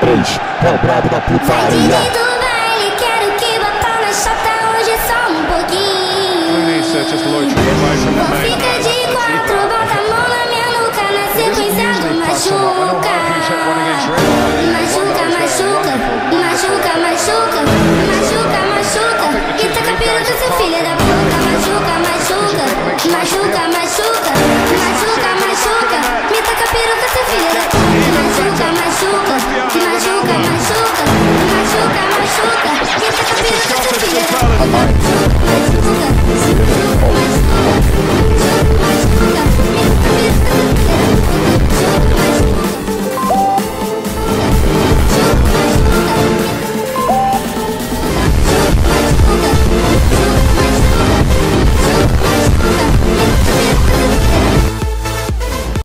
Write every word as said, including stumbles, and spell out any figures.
três, é o brabo da Vai D J putaria. do baile, quero que botar na chata hoje só um pouquinho. Vou ficar de quatro, bota a mão na minha nuca, na sequência do machuca. Machuca, machuca, machuca, machuca, machuca, machuca. E taca a piroca, seu filho da puta. Machuca, machuca, machuca, machuca, machuca, machuca. Me taca a piroca, seu filho da puta. Machuca, machuca, machuca, machuca, machuca, machuca. Me taca a piroca, seu filho da puta.